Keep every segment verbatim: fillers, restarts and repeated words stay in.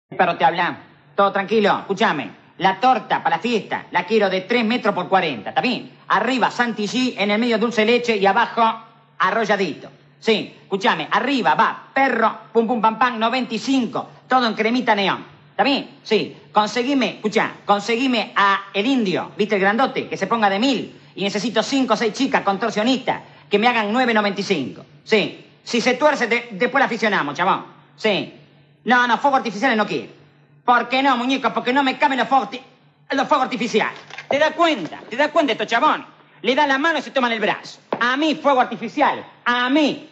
Perro te habla. Todo tranquilo. Escúchame. La torta para la fiesta la quiero de tres metros por cuarenta. ¿Está bien? Arriba Santi G, en el medio dulce de leche y abajo arrolladito. Sí, escúchame. Arriba va perro, pum pum pam pam, noventa y cinco. Todo en cremita neón. ¿Está bien? Sí. Conseguime, escuchá, conseguime a el indio, ¿viste el grandote? Que se ponga de mil. Y necesito cinco o seis chicas contorsionistas que me hagan nueve noventa y cinco. Sí. Si se tuerce, de, después la aficionamos, chabón. Sí. No, no, fuegos artificiales no quiero. ¿Por qué no, muñeco? Porque no me caben los fuegos, los fuegos artificiales. ¿Te das cuenta? ¿Te das cuenta estos chabones? Le dan la mano y se toman el brazo. A mí, fuego artificial. A mí.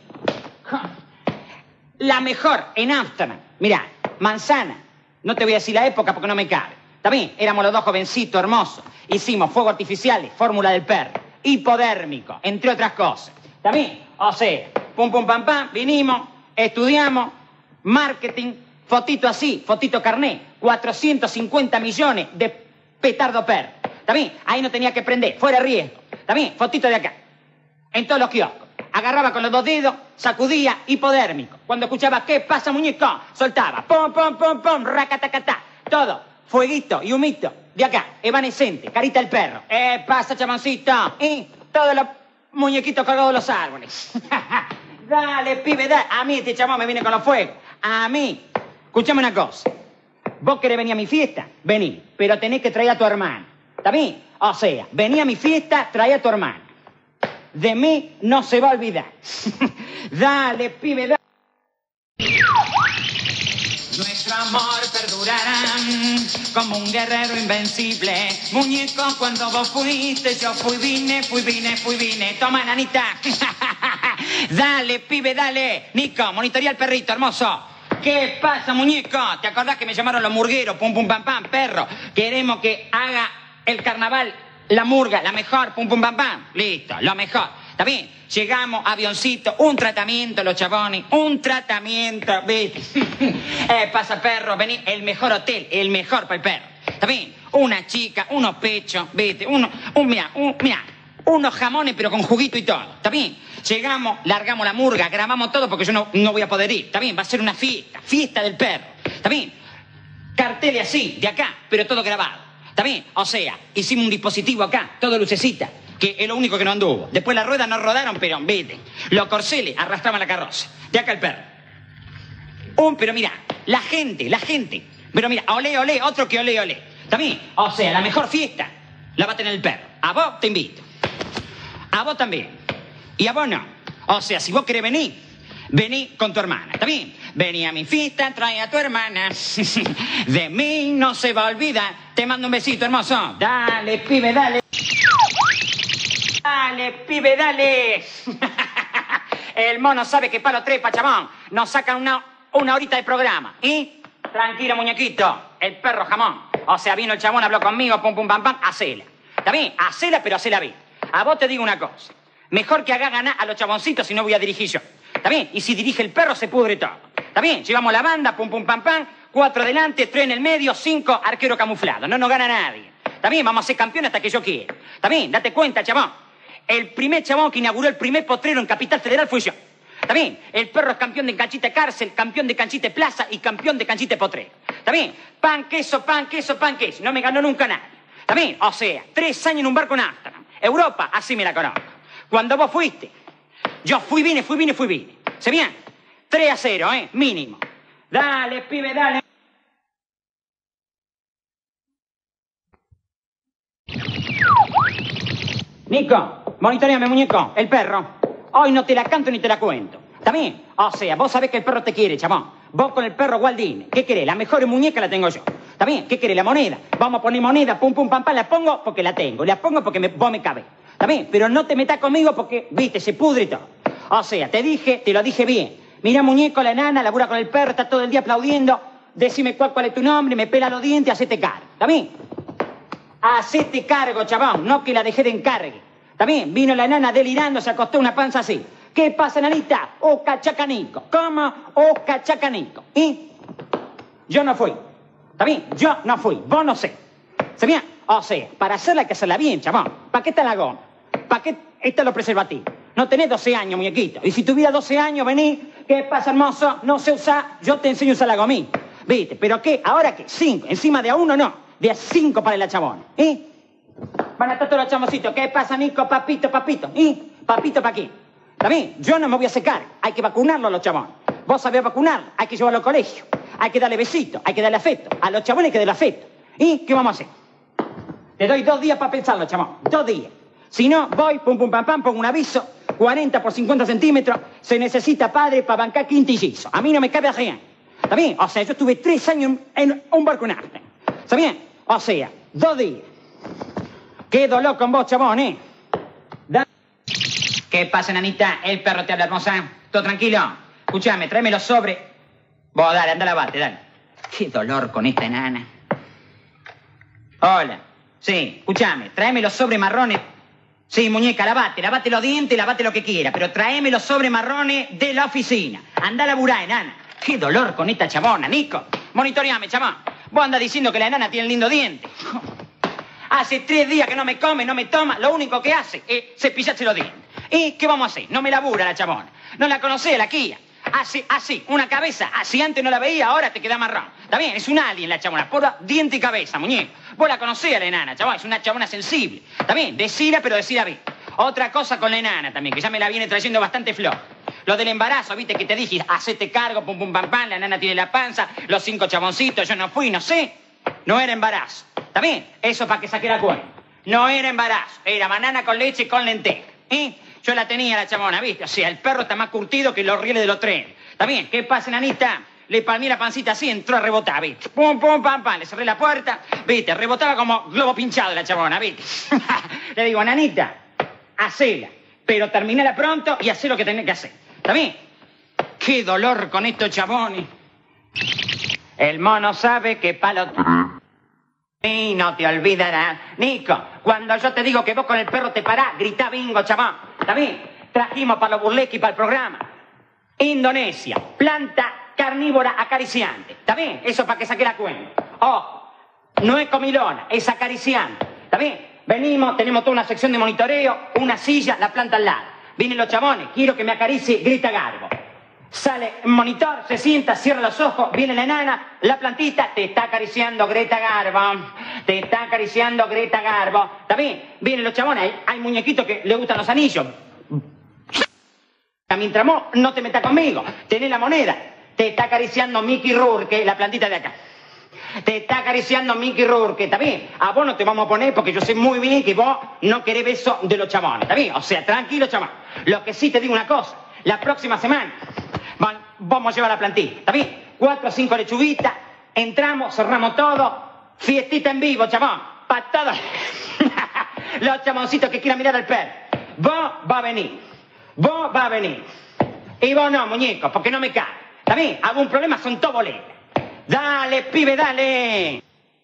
La mejor en Ámsterdam. Mirá, manzana. No te voy a decir la época porque no me cabe. ¿Está bien? Éramos los dos jovencitos hermosos. Hicimos fuegos artificiales, fórmula del perro. Hipodérmico, entre otras cosas. ¿Está bien? O sea, pum pum pam pam, vinimos, estudiamos, marketing, fotito así, fotito carné, cuatrocientos cincuenta millones de petardo perro. ¿Está bien? Ahí no tenía que prender, fuera riesgo. ¿Está bien? Fotito de acá. En todos los kioscos. Agarraba con los dos dedos, sacudía, hipodérmico. Cuando escuchaba, ¿qué pasa, muñeco? Soltaba, pom, pom, pom, pom, racatacatá. Todo, fueguito y humito. De acá, evanescente, carita el perro. ¿Eh, pasa, chaboncito? Y todos los muñequitos colgados de los árboles. Dale, pibe, dale. A mí este chabón me viene con los fuegos. A mí. Escuchame una cosa. ¿Vos querés venir a mi fiesta? Vení. Pero tenés que traer a tu hermana. ¿Está bien? O sea, vení a mi fiesta, trae a tu hermana. De mí no se va a olvidar. Dale, pibe, dale. Nuestro amor perdurará como un guerrero invencible. Muñeco, cuando vos fuiste, yo fui, vine, fui, vine, fui, vine. Toma, nanita. Dale, pibe, dale. Nico, monitorea al perrito, hermoso. ¿Qué pasa, muñeco? ¿Te acordás que me llamaron los murgueros? Pum, pum, pam, pam, perro. Queremos que haga el carnaval la murga, la mejor, pum, pum, pam, pam. Listo, lo mejor. ¿Está bien? Llegamos, avioncito, un tratamiento, los chabones, un tratamiento, ¿viste? eh, pasa, perro, vení, el mejor hotel, el mejor para el perro. ¿Está bien? Una chica, unos pechos, ¿viste? Uno, un, mira, un, mira, unos jamones, pero con juguito y todo. ¿Está bien? Llegamos, largamos la murga, grabamos todo porque yo no, no voy a poder ir. ¿Está bien? Va a ser una fiesta, fiesta del perro. ¿Está bien? Carteles así, de acá, pero todo grabado. ¿Está bien? O sea, hicimos un dispositivo acá, todo lucecita, que es lo único que no anduvo. Después las ruedas no rodaron, pero vete. Los corceles arrastraban la carroza. De acá el perro. Un, pero mira, la gente, la gente. Pero mira, olé, olé, otro que olé, olé. ¿Está bien? O sea, la mejor fiesta la va a tener el perro. A vos te invito. A vos también. Y a vos no. O sea, si vos querés venir, vení con tu hermana. ¿Está bien? Vení a mi fiesta, trae a tu hermana. De mí no se va a olvidar. Te mando un besito, hermoso. Dale, pibe, dale. Dale, pibe, dale. El mono sabe que palo trepa, chabón. Nos sacan una, una horita de programa. ¿Y? Tranquilo, muñequito. El perro jamón. O sea, vino el chabón, habló conmigo, pum, pum, pam, pam. Hacela. ¿Está bien? Hacela, pero hacela bien. A vos te digo una cosa. Mejor que haga ganar a los chaboncitos si no voy a dirigir yo. ¿Está bien? Y si dirige el perro, se pudre todo. ¿Está bien? Llevamos la banda, pum, pum, pam, pam. Cuatro delante, tres en el medio, cinco arquero camuflado. No nos gana nadie. ¿Está bien? Vamos a ser campeones hasta que yo quiera. ¿Está bien? Date cuenta, chabón. El primer chabón que inauguró el primer potrero en Capital Federal fui yo. ¿Está bien? El perro es campeón de canchita cárcel, campeón de canchita plaza y campeón de canchita potrero. ¿Está bien? Pan, queso, pan, queso, pan, queso. No me ganó nunca nadie. ¿Está bien? O sea, tres años en un barco en Ámsterdam. Europa, así me la conozco. Cuando vos fuiste, yo fui, vine, fui, vine, fui, vine. ¿Se bien? tres a cero, ¿eh? Mínimo. Dale, pibe, dale. Nico, monitoreame, muñeco, el perro. Hoy no te la canto ni te la cuento. ¿Está bien? O sea, vos sabés que el perro te quiere, chabón. Vos con el perro Waldine. ¿Qué querés? La mejor muñeca la tengo yo. ¿Está bien? ¿Qué querés? La moneda. Vamos a poner moneda, pum, pum, pam, pam. La pongo porque la tengo. La pongo porque me, vos me cabés. ¿Está bien? Pero no te metas conmigo porque, viste, se pudre y todo. O sea, te dije, te lo dije bien. Mira, muñeco, la enana, labura con el perro, está todo el día aplaudiendo. Decime cuál, cuál es tu nombre, me pela los dientes, hacete cargo. ¿Está bien? Hacete cargo, chabón, no que la dejé de encargue. ¿Está bien? Vino la enana delirando, se acostó una panza así. ¿Qué pasa, nanita? O cachacanico. ¿Cómo? O cachacanico. ¿Y? Yo no fui. ¿Está bien? Yo no fui. Vos no sé. ¿Se bien? O sea, para hacerla hay que hacerla bien, chabón. ¿Para qué está la goma? ¿Para qué están los preservativos? No tenés doce años, muñequito. Y si tuviera doce años, vení. ¿Qué pasa, hermoso? No sé usar. Yo te enseño a usar la gomita. ¿Viste? ¿Pero qué? ¿Ahora qué? Cinco. Encima de a uno no. De a cinco para la chabona. ¿Eh? Van a estar todos los chamoncitos. ¿Qué pasa, Nico? Papito, papito. ¿Eh? Papito, ¿pa' qué? ¿Está bien? Yo no me voy a secar. Hay que vacunarlo a los chabones. Vos sabés vacunar. Hay que llevarlo al colegio. Hay que darle besitos. Hay que darle afecto. A los chabones hay que darle afecto. ¿Y qué vamos a hacer? Te doy dos días para pensarlo, chabón. Dos días. Si no, voy, pum, pum, pam, pam, pongo un aviso. cuarenta por cincuenta centímetros. Se necesita padre para bancar quintillizo. A mí no me cabe rien. ¿Está bien? O sea, yo estuve tres años en un barco en arte. ¿Está bien? O sea, dos días. Qué dolor con vos, chabón, ¿eh? Da... ¿Qué pasa, nanita? El perro te habla, hermosa. ¿Todo tranquilo? Escúchame, tráeme los sobres. Vos, dale, anda, lavate, dale. Qué dolor con esta enana. Hola. Sí, escúchame, tráeme los sobres marrones. Sí, muñeca, lavate, lavate los dientes, lavate lo que quiera, pero tráeme los sobres marrones de la oficina. Anda a laburar, enana. Qué dolor con esta chabona, Nico. Monitoreame, chabón. Vos andas diciendo que la enana tiene lindo diente. Hace tres días que no me come, no me toma, lo único que hace es cepillarse los dientes. ¿Y qué vamos a hacer? No me labura la chabona. No la conocé, la Kia. Así, así, una cabeza, así antes no la veía, ahora te queda marrón. Está bien, es un alien la chabona, por diente y cabeza, muñeco. Vos la conocés a la enana, chabón, es una chabona sensible. Está bien, decila, pero decila bien. Otra cosa con la enana también, que ya me la viene trayendo bastante flor. Lo del embarazo, viste, que te dije, hacete cargo, pum, pum, pam, pam, la enana tiene la panza, los cinco chaboncitos, yo no fui, no sé. No era embarazo. ¿Está bien? Eso para que saque la cuenta. No era embarazo, era banana con leche con lenteja. ¿Eh? Yo la tenía la chabona, ¿viste? O sea, el perro está más curtido que los rieles de los trenes. ¿Está bien? ¿Qué pasa, nanita? Le palmé la pancita así, entró a rebotar, ¿viste? Pum, pum, pam, pam, le cerré la puerta, ¿viste? Rebotaba como globo pinchado la chabona, ¿viste? Le digo, nanita, hacela, pero terminala pronto y hacé lo que tenés que hacer. ¿Está bien? Qué dolor con estos chabones. El mono sabe que palo... Y no te olvidarás. Nico, cuando yo te digo que vos con el perro te parás, grita bingo, chabón. ¿Está bien? Trajimos para los burlesques y para el programa. Indonesia, planta carnívora acariciante. ¿Está bien? Eso para que saque la cuenta. Ojo, no es comilona, es acariciante. ¿Está bien? Venimos, tenemos toda una sección de monitoreo, una silla, la planta al lado. Vienen los chabones, quiero que me acaricie, grita Garbo. Sale el monitor, se sienta, cierra los ojos, viene la enana, la plantita, te está acariciando Greta Garbo, te está acariciando Greta Garbo. ¿Está bien? Vienen los chabones, hay, hay muñequitos que le gustan los anillos. Mientras vos no te metas conmigo, tenés la moneda, te está acariciando Mickey Rourke, la plantita de acá. Te está acariciando Mickey Rourke, ¿está bien? A vos no te vamos a poner porque yo sé muy bien que vos no querés beso de los chabones, ¿está bien? O sea, tranquilo, chabón. Lo que sí te digo una cosa, la próxima semana vamos a llevar la plantilla, ¿está bien? Cuatro o cinco lechuguitas, entramos, cerramos todo, fiestita en vivo, chabón, para todos los chaboncitos que quieran mirar al perro. Vos va a venir, vos va a venir, y vos no, muñeco, porque no me cae, ¿está bien? ¿Algún problema? Son todos boletas. Dale, pibe, dale.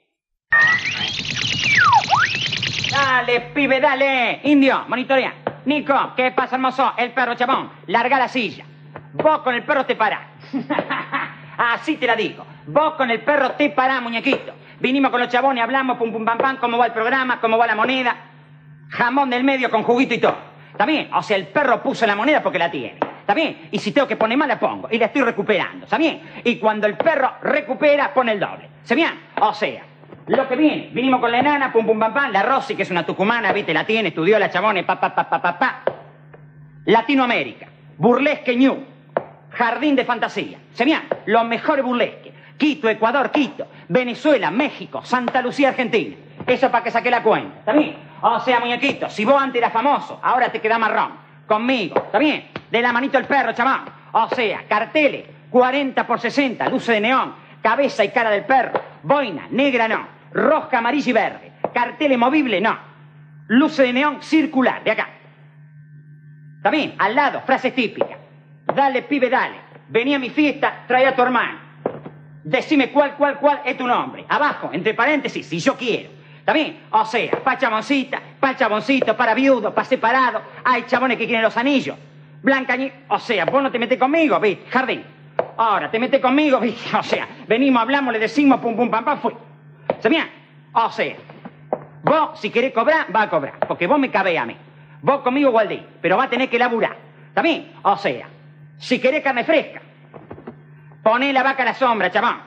Dale, pibe, dale. Indio, monitorea. Nico, ¿qué pasa, hermoso? El perro, chabón. Larga la silla. Vos con el perro te parás. Así te la digo. Vos con el perro te parás, muñequito. Vinimos con los chabones, hablamos, pum, pum, pam, pam, cómo va el programa, cómo va la moneda. Jamón del medio con juguito y todo. ¿Está bien? O sea, el perro puso la moneda porque la tiene. ¿Está bien? Y si tengo que poner más, la pongo. Y la estoy recuperando. ¿Está bien? Y cuando el perro recupera, pone el doble. ¿Está bien? O sea, lo que viene. Vinimos con la enana, pum, pum, pam, pam. La Rosy, que es una tucumana, viste, la tiene, estudió la chabone, pa, pa, pa, pa, pa, pa. Latinoamérica. Burlesque Ñu. Jardín de fantasía. ¿Se bien? Los mejores burlesques. Quito, Ecuador, Quito. Venezuela, México, Santa Lucía, Argentina. Eso para que saque la cuenta. ¿Está bien? O sea, muñequito, si vos antes eras famoso, ahora te queda marrón. Conmigo. ¿Está bien? De la manito el perro, chamán. O sea, carteles, cuarenta por sesenta, luces de neón, cabeza y cara del perro, boina, negra no, roja, amarilla y verde, carteles movibles no, luces de neón circular, de acá. ¿Está bien? Al lado, frases típicas. Dale, pibe, dale. Vení a mi fiesta, trae a tu hermano. Decime cuál, cuál, cuál es tu nombre. Abajo, entre paréntesis, si yo quiero. ¿Está bien? O sea, pa' chaboncita, pa' chaboncito, para viudo, pa' separado. Hay chabones que quieren los anillos. Blanca, o sea, vos no te metés conmigo, ¿viste? Jardín. Ahora, te metés conmigo, ¿viste? O sea, venimos, hablamos, le decimos, pum, pum, pam, pam, fui. ¿Se bien? O sea, vos, si querés cobrar, va a cobrar. Porque vos me cabés a mí. Vos conmigo, Gualdí. Pero va a tener que laburar. ¿Está bien? O sea, si querés carne fresca, Poné la vaca a la sombra, chabón.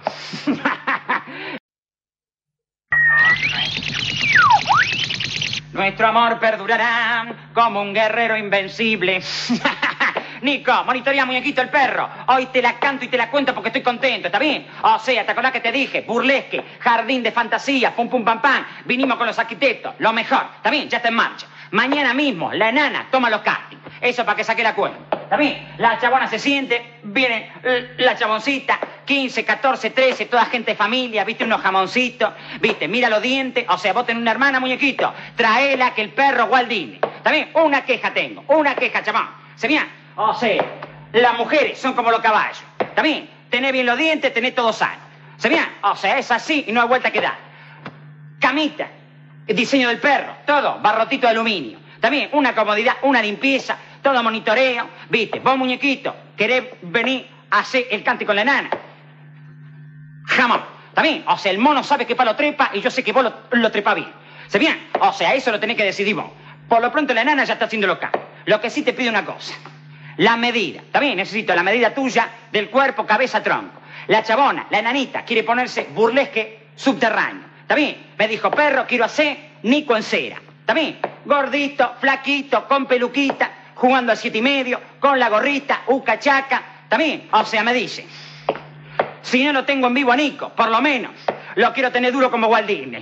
Nuestro amor perdurará como un guerrero invencible. Nico, monitorea muñequito el perro. Hoy te la canto y te la cuento porque estoy contento, ¿está bien? O sea, ¿te acordás que te dije? Burlesque, jardín de fantasía, pum pum pam pam. Vinimos con los arquitectos, lo mejor, ¿está bien? Ya está en marcha. Mañana mismo, la enana toma los castings. Eso para que saque la cuenta, ¿está bien? La chabona se siente, viene la chaboncita, quince, catorce, trece, toda gente de familia, viste, unos jamoncitos, viste, mira los dientes, o sea, vos tenés una hermana, muñequito, traela que el perro Walt Disney, ¿está bien? Una queja tengo, una queja, chabón, ¿se bien? O sea, las mujeres son como los caballos, ¿está bien? Tenés bien los dientes, tenés todo sano, ¿se bien? O sea, es así y no hay vuelta que dar. Camita, el diseño del perro, todo, barrotito de aluminio, ¿está bien? Una comodidad, una limpieza, todo monitoreo, viste, vos muñequito, querés venir a hacer el cante con la enana. Jamón, ¿está bien? O sea, el mono sabe que palo trepa y yo sé que vos lo, lo trepa bien. ¿Se bien? O sea, eso lo tenés que decidir vos. Por lo pronto la enana ya está haciendo lo acá. Lo que sí te pido una cosa. La medida, ¿está bien? Necesito la medida tuya del cuerpo, cabeza, tronco. La chabona, la enanita, quiere ponerse burlesque subterráneo. ¿Está bien? Me dijo, perro, quiero hacer Nico en cera. ¿Está bien? Gordito, flaquito, con peluquita, jugando al siete y medio, con la gorrita, uca chaca. ¿Está bien? O sea, me dice, si no lo tengo en vivo a Nico, por lo menos, lo quiero tener duro como Walt Disney.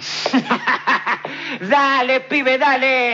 Dale, pibe, dale.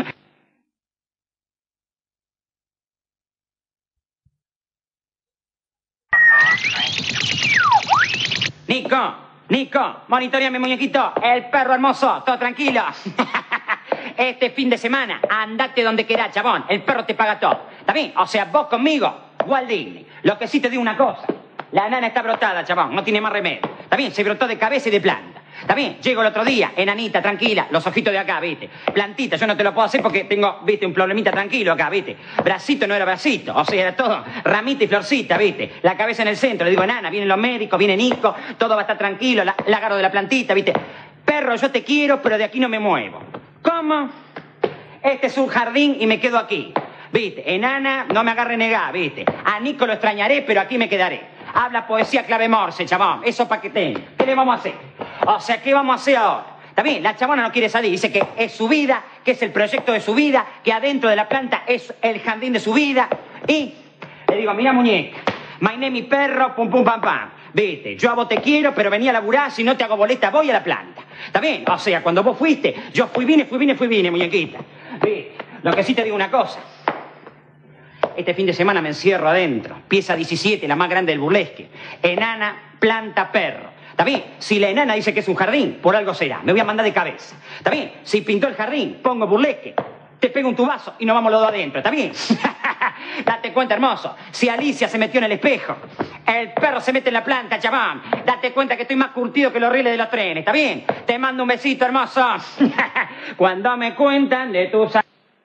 Nico, Nico, monitoreame, muñequito. El perro hermoso, todo tranquilo. Este fin de semana, andate donde querás, chabón. El perro te paga todo. ¿Está bien? O sea, vos conmigo, Walt Disney. Lo que sí te digo una cosa. La nana está brotada, chabón. No tiene más remedio. ¿Está bien? Se brotó de cabeza y de planta. ¿Está bien? Llego el otro día, enanita, tranquila, los ojitos de acá, ¿viste? Plantita, yo no te lo puedo hacer porque tengo, ¿viste? Un problemita tranquilo acá, ¿viste? Bracito no era bracito, o sea, era todo ramita y florcita, ¿viste? La cabeza en el centro, le digo, enana, vienen los médicos, viene Nico, todo va a estar tranquilo, la, la agarro de la plantita, ¿viste? Perro, yo te quiero, pero de aquí no me muevo. ¿Cómo? Este es un jardín y me quedo aquí, ¿viste? Enana, no me agarre negá, ¿viste? A Nico lo extrañaré, pero aquí me quedaré. Habla poesía clave morse, chabón. Eso para que tenga. ¿Qué le vamos a hacer? O sea, ¿qué vamos a hacer ahora? Está bien, la chabona no quiere salir. Dice que es su vida, que es el proyecto de su vida, que adentro de la planta es el jardín de su vida. Y le digo, mira, muñeca, mainé mi perro, pum, pum, pam, pam. Viste, yo a vos te quiero, pero vení a laburar, si no te hago boleta, voy a la planta. ¿Está bien? O sea, cuando vos fuiste, yo fui, vine, fui, vine, fui, vine, muñequita. Viste, lo que sí te digo una cosa. Este fin de semana me encierro adentro. Pieza diecisiete, la más grande del burlesque. Enana, planta, perro. ¿Está bien? Si la enana dice que es un jardín, por algo será. Me voy a mandar de cabeza. ¿Está bien? Si pintó el jardín, pongo burlesque. Te pego un tubazo y nos vamos los dos adentro. ¿Está bien? Date cuenta, hermoso. Si Alicia se metió en el espejo, el perro se mete en la planta, chabón. Date cuenta que estoy más curtido que los rieles de los trenes. ¿Está bien? Te mando un besito, hermoso. Cuando me cuentan de tus...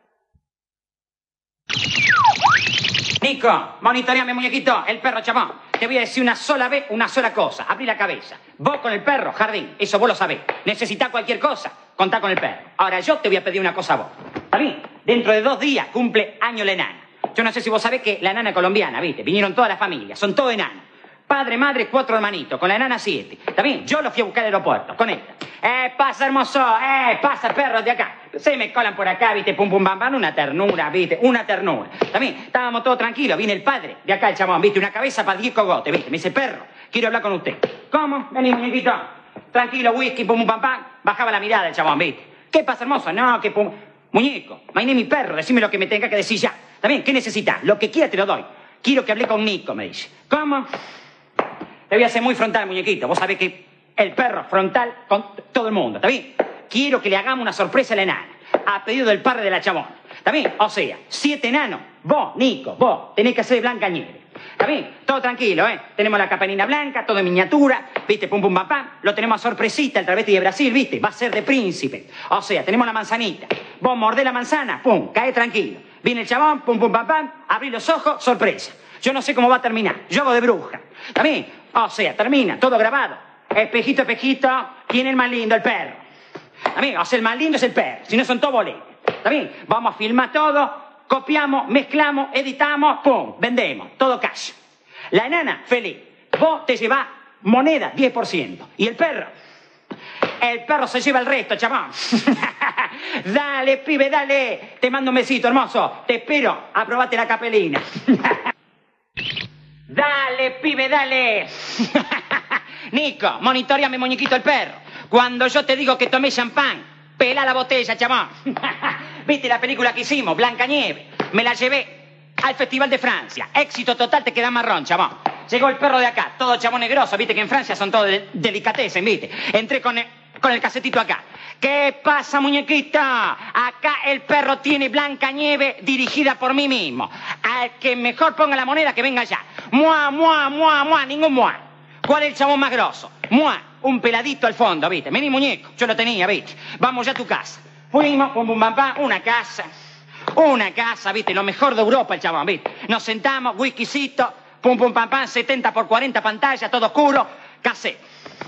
Nico, monitoreame, muñequito, el perro, chabón. Te voy a decir una sola vez, una sola cosa. Abrí la cabeza. Vos con el perro, jardín. Eso vos lo sabés. Necesitás cualquier cosa, contá con el perro. Ahora yo te voy a pedir una cosa a vos. ¿Está bien? Dentro de dos días cumple año la enana. Yo no sé si vos sabés que la enana colombiana, ¿viste? Vinieron todas las familias, son todos enanos. Padre, madre, cuatro hermanitos, con la enana siete. ¿Está bien? Yo los fui a buscar al aeropuerto, con esta. Eh, pasa, hermoso, eh, pasa, perros de acá. Se me colan por acá, viste, pum, pum, bam, bam, una ternura, viste, una ternura. También, estábamos todos tranquilos, viene el padre de acá, el chabón, viste, una cabeza para diez cogotes, viste. Me dice, perro, quiero hablar con usted. ¿Cómo? Vení, muñequito. Tranquilo, whisky, pum, pum, pam, pam. Bajaba la mirada el chabón, viste. ¿Qué pasa, hermoso? No, que pum. Muñeco, mainé mi perro, decime lo que me tenga que decir ya. También, ¿qué necesitas? Lo que quiera te lo doy. Quiero que hable con Nico, me dice. ¿Cómo? Te voy a hacer muy frontal, muñequito. Vos sabés que el perro frontal con todo el mundo, ¿está bien? Quiero que le hagamos una sorpresa a la enana, a pedido del padre de la chabona. ¿Está bien? O sea, siete enanos, vos, Nico, vos, tenés que hacer de Blanca Nieves. ¿Está bien? Todo tranquilo, ¿eh? Tenemos la capanina blanca, todo en miniatura, ¿viste? Pum, pum, pam, pam. Lo tenemos a sorpresita, el travesti de Brasil, ¿viste? Va a ser de príncipe. O sea, tenemos la manzanita. Vos mordés la manzana, pum, cae tranquilo. Viene el chabón, pum, pum, pam, pam, abrí los ojos, sorpresa. Yo no sé cómo va a terminar. Yo hago de bruja. ¿Está bien? O sea, termina, todo grabado. Espejito, espejito, ¿quién es el más lindo? El perro. ¿Está bien? O sea, el más lindo es el perro. Si no, son todos boletos. ¿Está bien? Vamos a filmar todo, copiamos, mezclamos, editamos, pum, vendemos. Todo cash. La enana, feliz. Vos te llevás moneda, diez por ciento. ¿Y el perro? El perro se lleva el resto, chabón. Dale, pibe, dale. Te mando un besito, hermoso. Te espero. Aprobate la capelina. Dale, pibe, dale. Nico, monitoreame, muñequito, el perro. Cuando yo te digo que tomé champán, pela la botella, chabón. ¿Viste la película que hicimos? Blancanieves. Me la llevé al Festival de Francia. Éxito total, te queda marrón, chabón. Llegó el perro de acá, todo chabón negroso. Viste que en Francia son todos de delicatessen, viste. Entré con el, con el casetito acá. ¿Qué pasa, muñequita? Acá el perro tiene Blancanieves dirigida por mí mismo. Al que mejor ponga la moneda, que venga ya. Mua, mua, mua, mua, ningún mua. ¿Cuál es el chabón más grosso? Mua, un peladito al fondo, viste. Vení, muñeco, yo lo tenía, viste. Vamos ya a tu casa. Fuimos, pum, pum, pam, pam, una casa. Una casa, viste, lo mejor de Europa el chabón, viste. Nos sentamos, whiskycito, pum, pum, pam, pam, setenta por cuarenta pantalla, todo oscuro, casé.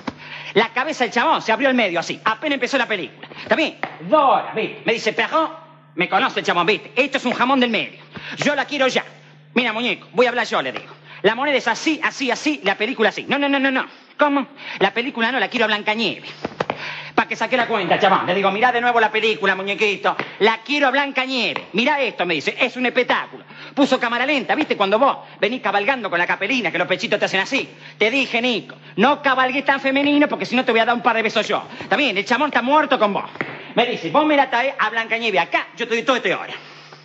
La cabeza del chabón se abrió al medio, así. Apenas empezó la película. ¿Está bien? Dos horas, ¿viste? Me dice, perro, me conoce el chabón, ¿viste? Esto es un jamón del medio. Yo la quiero ya. Mira, muñeco, voy a hablar yo, le digo. La moneda es así, así, así, la película así. No, no, no, no, no. ¿Cómo? La película no, la quiero a Blancanieves. Para que saque la cuenta, chabón. Le digo, mirá de nuevo la película, muñequito. La quiero a Blancanieves. Mirá esto, me dice, es un espectáculo. Puso cámara lenta, ¿viste? Cuando vos venís cabalgando con la capelina, que los pechitos te hacen así. Te dije, Nico, no cabalgues tan femenino porque si no te voy a dar un par de besos yo. Está bien, el chamón está muerto con vos. Me dice, vos me la traes a Blancanieves acá, yo te doy todo este hora.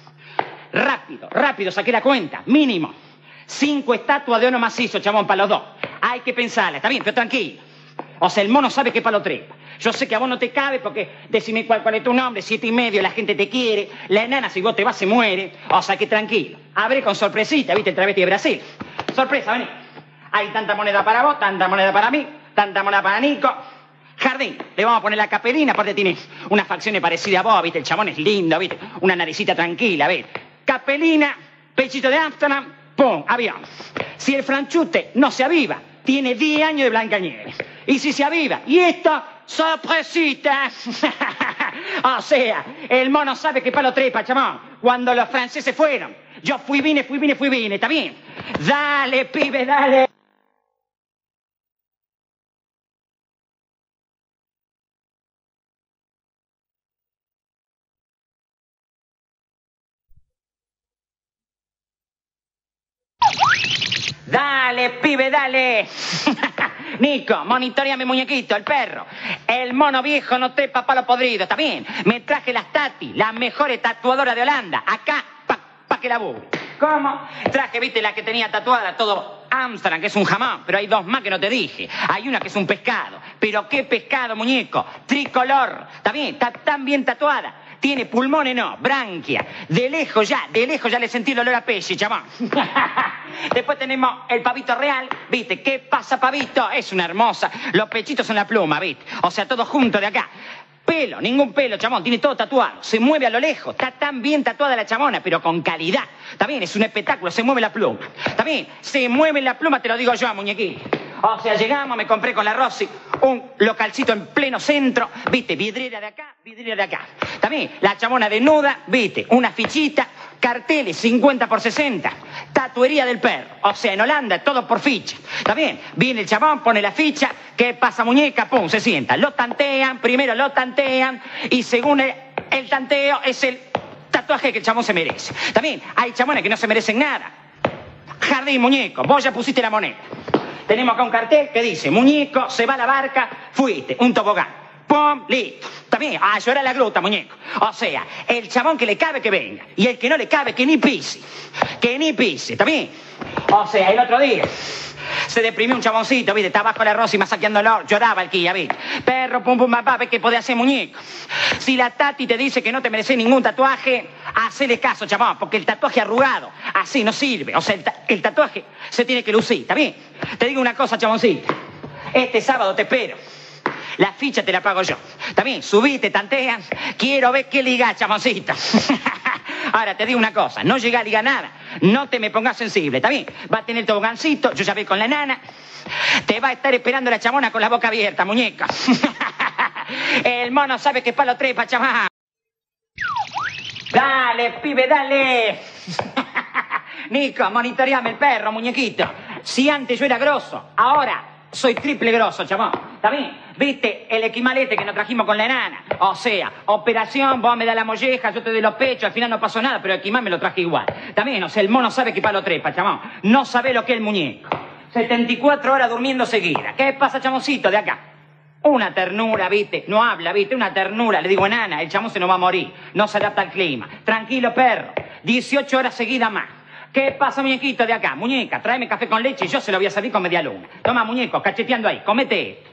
Rápido, rápido, saqué la cuenta. Mínimo. Cinco estatuas de oro macizo, chabón, para los dos. Hay que pensarla, está bien, pero tranquilo. O sea, el mono sabe que palo trepa. Yo sé que a vos no te cabe porque decime cuál, cuál es tu nombre, siete y medio, la gente te quiere. La enana, si vos te vas, se muere. O sea, que tranquilo. Abre con sorpresita, ¿viste? El travesti de Brasil. Sorpresa, vení. Hay tanta moneda para vos, tanta moneda para mí, tanta moneda para Nico. Jardín, le vamos a poner la capelina, aparte tiene unas facciones parecidas a vos, ¿viste? El chabón es lindo, ¿viste? Una naricita tranquila, ¿viste? Capelina, pechito de Amsterdam, ¡pum! Avión. Si el franchute no se aviva, tiene diez años de Blancanieves. Y si se aviva, y esto, sorpresita. O sea, el mono sabe que palo trepa, chamón. Cuando los franceses fueron, yo fui, vine, fui, vine, fui, vine, ¿está bien? Dale, pibe, dale. Dale, pibe, dale. Nico, monitoreame, muñequito, el perro. El mono viejo no trepa palo podrido, ¿está bien? Me traje las Tati, las mejores tatuadoras de Holanda, acá, pa, pa que la bu. ¿Cómo? Traje, viste, la que tenía tatuada, todo Amsterdam, que es un jamón, pero hay dos más que no te dije. Hay una que es un pescado. ¿Pero qué pescado, muñeco? Tricolor, ¿está bien? Está tan bien tatuada. Tiene pulmones, no, branquia. De lejos ya, de lejos ya le sentí el olor a pez, chabón. Después tenemos el pavito real, ¿viste? ¿Qué pasa, pavito? Es una hermosa. Los pechitos en la pluma, ¿viste? O sea, todo junto de acá. Pelo, ningún pelo, chamón, tiene todo tatuado. Se mueve a lo lejos, está tan bien tatuada la chamona, pero con calidad. Está bien, es un espectáculo, se mueve la pluma. Está bien, se mueve la pluma, te lo digo yo, muñequito. O sea, llegamos, me compré con la Rosy un localcito en pleno centro, viste, vidriera de acá, vidriera de acá. También la chamona desnuda, viste, una fichita, carteles cincuenta por sesenta, tatuería del perro. O sea, en Holanda todo por ficha. ¿Está bien? Viene el chabón, pone la ficha, ¿qué pasa, muñeca? Pum, se sienta. Lo tantean, primero lo tantean y según el, el tanteo es el tatuaje que el chabón se merece. También hay chabones que no se merecen nada. Jardín, muñeco, vos ya pusiste la moneda. Tenemos acá un cartel que dice, muñeco, se va a la barca, fuiste, un tobogán. Pum, listo. También, a llorar la gruta, muñeco. O sea, el chabón que le cabe que venga. Y el que no le cabe que ni pise. Que ni pise, ¿también? O sea, el otro día se deprimió un chaboncito, ¿viste? Estaba bajo la Rosy masaqueándolo, lloraba el Kia, ¿viste? Perro, pum, pum, papá, ¿qué podés hacer, muñeco? Si la Tati te dice que no te mereces ningún tatuaje, hacele caso, chabón, porque el tatuaje arrugado así no sirve. O sea, el, ta el tatuaje se tiene que lucir, ¿está bien? Te digo una cosa, chaboncito. Este sábado te espero. La ficha te la pago yo. ¿Está bien? Subite, tantean. Quiero ver qué liga, chaboncito. Ahora, te digo una cosa. No llega a ligar nada. No te me pongas sensible, ¿está bien? Va a tener tobogancito, yo ya voy con la nana. Te va a estar esperando la chamona con la boca abierta, muñeca. El mono sabe que palo trepa, chamán. Dale, pibe, dale. Nico, monitoreame el perro, muñequito. Si antes yo era grosso, ahora soy triple grosso, chabón. ¿Está bien? ¿Viste? El equimalete que nos trajimos con la enana. O sea, operación, vos me das la molleja, yo te doy los pechos, al final no pasó nada, pero el equimal me lo traje igual. ¿Está bien? O sea, el mono sabe que palo trepa, chabón. No sabe lo que es el muñeco. setenta y cuatro horas durmiendo seguida. ¿Qué pasa, chamoncito, de acá? Una ternura, ¿viste? No habla, ¿viste? Una ternura. Le digo, enana, el chamón se nos va a morir. No se adapta al clima. Tranquilo, perro. dieciocho horas seguidas más. ¿Qué pasa, muñequito, de acá? Muñeca, tráeme café con leche y yo se lo voy a servir con media luna. Toma, muñeco, cacheteando ahí. Comete esto.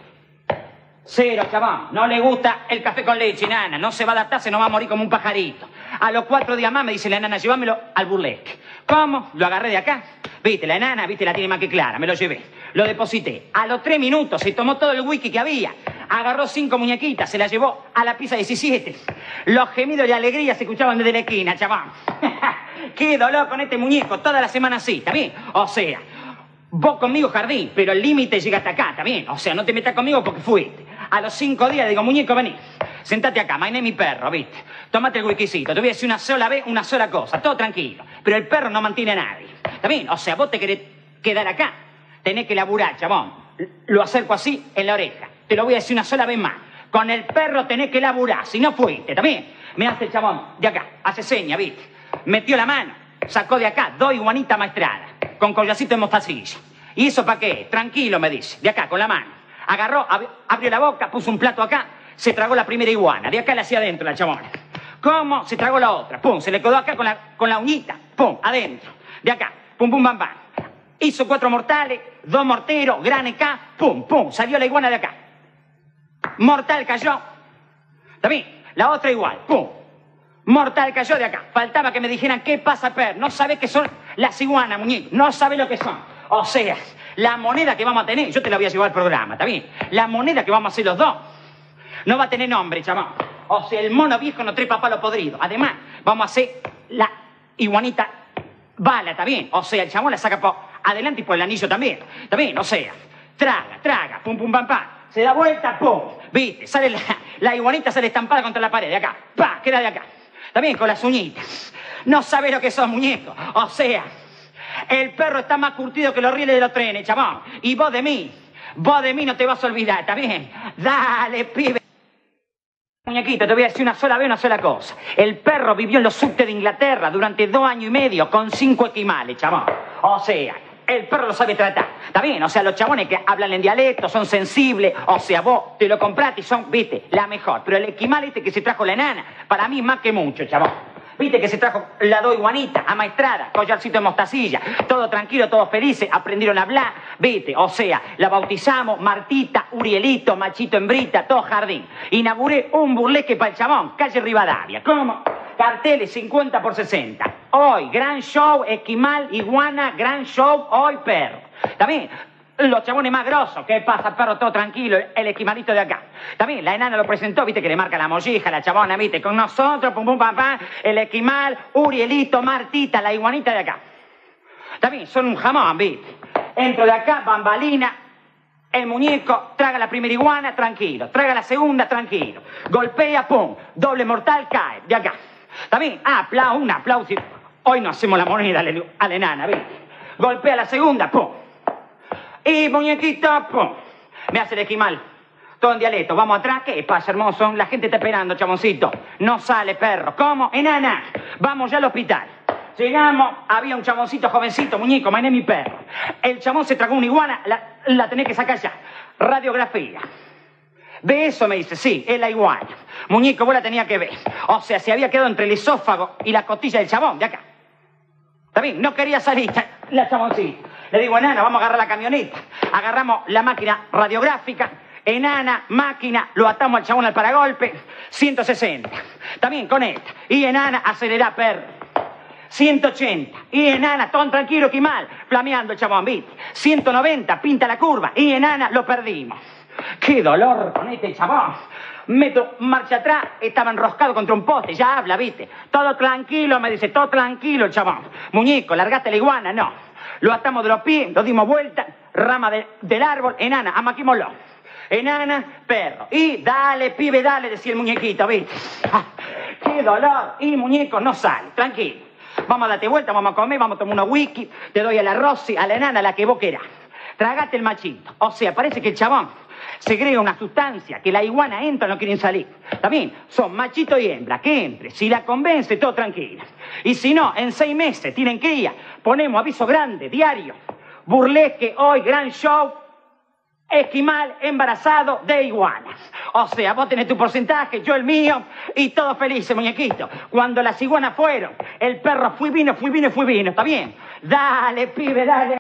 Cero, chabón. No le gusta el café con leche, nana. No se va a adaptar, se nos va a morir como un pajarito. A los cuatro días más me dice la enana, llévamelo al burlesque. ¿Cómo? Lo agarré de acá. Viste, la enana, viste, la tiene más que clara. Me lo llevé. Lo deposité. A los tres minutos se tomó todo el whisky que había. Agarró cinco muñequitas, se las llevó a la pieza diecisiete. Los gemidos de alegría se escuchaban desde la esquina, chabón. Qué dolor con este muñeco. Toda la semana así, ¿está bien? O sea, vos conmigo jardín, pero el límite llega hasta acá, ¿está bien? O sea, no te metas conmigo porque fuiste. A los cinco días digo, muñeco, vení. Sentate acá, mainé mi perro, ¿viste? Tómate el whiskycito. Te voy a decir una sola vez, una sola cosa. Todo tranquilo. Pero el perro no mantiene a nadie. ¿Está bien? O sea, vos te querés quedar acá. Tenés que laburar, chabón. Lo acerco así en la oreja. Te lo voy a decir una sola vez más. Con el perro tenés que laburar. Si no fuiste, ¿está bien? Me hace el chabón de acá. Hace seña, ¿viste? Metió la mano. Sacó de acá dos iguanitas maestradas. Con collacito de mostacilla. ¿Y eso para qué? Tranquilo, me dice. De acá, con la mano. Agarró, ab abrió la boca, puso un plato acá. Se tragó la primera iguana. De acá le hacía adentro la chabona. ¿Cómo? Se tragó la otra. Pum, se le quedó acá con la, con la uñita. Pum, adentro. De acá. Pum, pum, bam, bam. Hizo cuatro mortales, dos morteros, gran E K. Pum, pum. Salió la iguana de acá. Mortal cayó. ¿Está bien? La otra igual. Pum. Mortal cayó de acá. Faltaba que me dijeran, ¿qué pasa, per? No sabe qué son las iguanas, muñeco. No sabe lo que son. O sea, la moneda que vamos a tener, yo te la voy a llevar al programa, ¿está bien? La moneda que vamos a hacer los dos no va a tener nombre, chabón. O sea, el mono viejo no trepa palo podrido. Además, vamos a hacer la iguanita bala, ¿está bien? O sea, el chabón la saca por adelante y por el anillo también. ¿Está bien? O sea, traga, traga, pum, pum, pam, pam. Se da vuelta, pum. ¿Viste? Sale la, la iguanita sale estampada contra la pared, de acá. Pa, queda de acá. También con las uñitas. No sabe lo que son, muñeco. O sea, el perro está más curtido que los rieles de los trenes, chabón. Y vos de mí, vos de mí no te vas a olvidar, ¿está bien? Dale, pibe. Muñequito, te voy a decir una sola vez una sola cosa. El perro vivió en los subtes de Inglaterra durante dos años y medio con cinco esquimales, chabón. O sea, el perro lo sabe tratar. ¿Está bien? O sea, los chabones que hablan en dialecto son sensibles. O sea, vos te lo compraste y son, viste, la mejor. Pero el esquimal este que se trajo la enana, para mí más que mucho, chabón. Viste que se trajo la dos iguanitas, amaestrada, collarcito de mostacilla, todo tranquilo, todos felices, aprendieron a hablar, viste, o sea, la bautizamos, Martita, Urielito, Machito, Hembrita, todo jardín. Inauguré un burlesque para el chabón, calle Rivadavia. ¿Cómo? Carteles cincuenta por sesenta. Hoy, gran show, esquimal, iguana, gran show, hoy perro. ¿También? Los chabones más grosos. ¿Qué pasa, perro? Todo tranquilo. El esquimalito de acá. También la enana lo presentó, viste que le marca la mollija, la chabona, viste, con nosotros, pum, pum, pam, pam. El esquimal, Urielito, Martita, la iguanita de acá. También son un jamón, viste. Entro de acá, bambalina. El muñeco traga la primera iguana, tranquilo. Traga la segunda, tranquilo. Golpea, pum. Doble mortal, cae. De acá. También, ah, aplauso, un aplauso. Hoy no hacemos la moneda a la enana, viste. Golpea la segunda, pum. Y muñequito, pum. Me hace el esquimal. Todo en dialecto. Vamos atrás. ¿Qué pasa, hermoso? La gente está esperando, chaboncito. No sale, perro. ¿Cómo? Enana. Vamos ya al hospital. Llegamos. Había un chaboncito jovencito, muñeco. Mainé mi perro. El chabón se tragó una iguana. La, la tenés que sacar ya. Radiografía. ¿Ve eso? Me dice. Sí, es la iguana. Muñeco, vos la tenías que ver. O sea, se había quedado entre el esófago y la costilla del chabón. De acá. ¿Está bien? No quería salir la chaboncita. Le digo, enana, vamos a agarrar la camioneta. Agarramos la máquina radiográfica. Enana, máquina, lo atamos al chabón al paragolpe. ciento sesenta. También con esta. Y enana, acelerá, perro. ciento ochenta. Y enana, todo tranquilo, que mal. Flameando el chabón, ¿viste? ciento noventa, pinta la curva. Y enana, lo perdimos. ¡Qué dolor con este chabón! Meto marcha atrás, estaba enroscado contra un poste, ya habla, ¿viste? Todo tranquilo, me dice, todo tranquilo el chabón. Muñeco, largaste la iguana, no. Lo atamos de los pies, lo dimos vuelta, rama de, del árbol, enana, amaquímoslo. Enana, perro. Y dale, pibe, dale, decía el muñequito, ¿viste? Ah, ¡qué dolor! Y muñeco no sale, tranquilo. Vamos a darte vuelta, vamos a comer, vamos a tomar unos whisky, te doy a la Rosy, a la enana, a la que vos querás. Tragate el machito. O sea, parece que el chabón segrega una sustancia, que la iguana entra, no quieren salir. También son machito y hembra, que entre. Si la convence, todo tranquilo. Y si no, en seis meses tienen cría, ponemos aviso grande, diario. Burlesque, hoy, gran show, esquimal embarazado de iguanas. O sea, vos tenés tu porcentaje, yo el mío, y todos felices, muñequito. Cuando las iguanas fueron, el perro fui vino, fui vino, fui vino, ¿está bien? Dale, pibe, dale.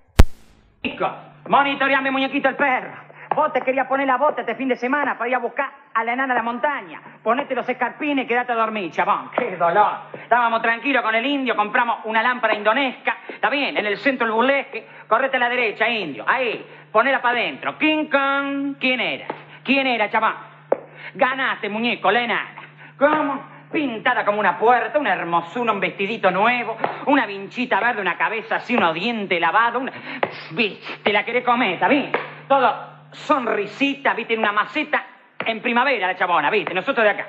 Monitoreame, muñequito, el perro. Vos te querías poner la bota este fin de semana para ir a buscar a la enana a la montaña. Ponete los escarpines y quedate a dormir, chabón. ¡Qué dolor! Estábamos tranquilos con el indio, compramos una lámpara indonesca. Está bien, en el centro del burlesque. Correte a la derecha, indio. Ahí, ponela para adentro. King Kong. ¿Quién era? ¿Quién era, chabón? Ganaste, muñeco, la enana. ¿Cómo? Pintada como una puerta, una hermosura, un vestidito nuevo, una vinchita verde, una cabeza así, unos dientes lavados, una... ¿Viste? Te la querés comer, ¿está bien? Todo sonrisita, ¿viste? En una maceta en primavera la chabona, ¿viste? Nosotros de acá.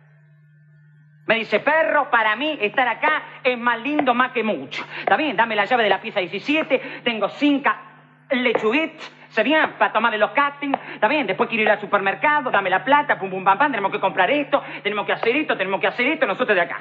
Me dice, perro, para mí estar acá es más lindo más que mucho. ¿Está bien? Dame la llave de la pieza diecisiete, tengo cinco lechuguettes, ¿se bien? Para tomarle los castings, ¿está bien? Después quiero ir al supermercado, dame la plata, pum, pum, pam, pam, tenemos que comprar esto, tenemos que hacer esto, tenemos que hacer esto, nosotros de acá.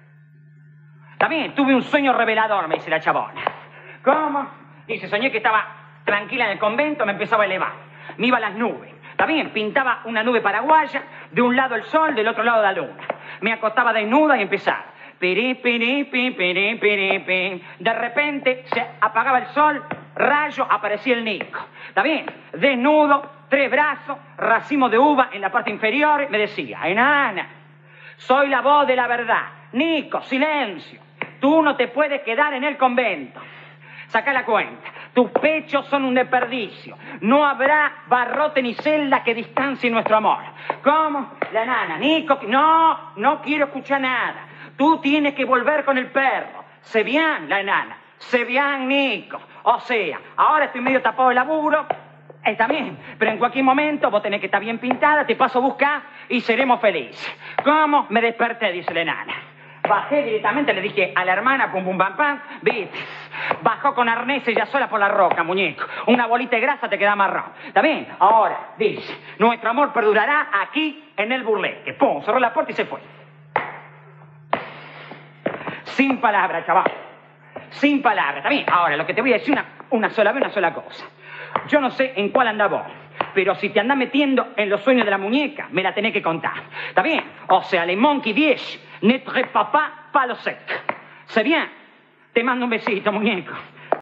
¿Está bien? Tuve un sueño revelador, me dice la chabona. ¿Cómo? Dice, soñé que estaba tranquila en el convento, me empezaba a elevar. Me iba a las nubes. ¿Está bien? Pintaba una nube paraguaya, de un lado el sol, del otro lado la luna. Me acostaba desnuda y empezaba. Piri, piri, piri, piri, piri, piri. De repente se apagaba el sol, rayo, aparecía el Nico. ¿Está bien? Desnudo, tres brazos, racimo de uva en la parte inferior. Me decía, enana, soy la voz de la verdad. Nico, silencio. Tú no te puedes quedar en el convento. Sacá la cuenta. Tus pechos son un desperdicio. No habrá barrote ni celda que distancie nuestro amor. ¿Cómo? La nana, Nico, no, no quiero escuchar nada. Tú tienes que volver con el perro. Se bien, la enana. Se bien, Nico. O sea, ahora estoy medio tapado de laburo. Está bien, pero en cualquier momento vos tenés que estar bien pintada, te paso a buscar y seremos felices. ¿Cómo? Me desperté, dice la enana. Bajé directamente, le dije a la hermana, pum, pum, pam, pam, viste. Bajó con arnés ella sola por la roca, muñeco. Una bolita de grasa te queda marrón. ¿Está bien? Ahora, dice, nuestro amor perdurará aquí en el burlesque. Pum, cerró la puerta y se fue. Sin palabras, chaval. Sin palabras, ¿está bien? Ahora, lo que te voy a decir una, una sola vez, una sola cosa. Yo no sé en cuál andás vos, pero si te andás metiendo en los sueños de la muñeca, me la tenés que contar. ¿Está bien? O sea, le monkey diez, ne tres papá, palo sec. ¿Se bien? Te mando un besito, muñeco.